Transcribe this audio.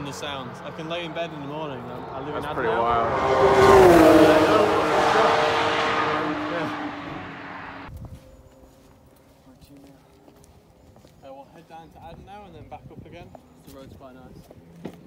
the sounds. I can lay in bed in the morning. I live in Adelaide. That's pretty wild. We'll head down to Adden now and then back up again. The road's quite nice.